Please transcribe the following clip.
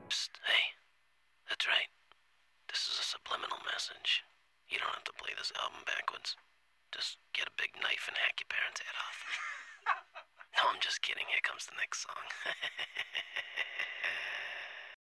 Psst, hey, that's right. This is a subliminal message. You don't have to play this album backwards. Just get a big knife and hack your parents' head off. No, I'm just kidding. Here comes the next song.